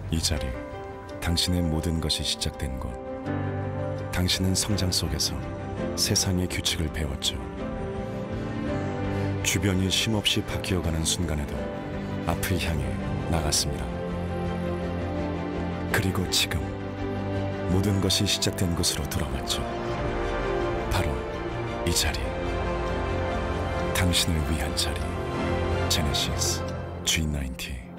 이 자리, 당신의 모든 것이 시작된 곳. 당신은 성장 속에서 세상의 규칙을 배웠죠. 주변이 쉼없이 바뀌어가는 순간에도 앞을 향해 나갔습니다. 그리고 지금 모든 것이 시작된 곳으로 돌아왔죠. 바로 이 자리, 당신을 위한 자리. 제네시스 G90.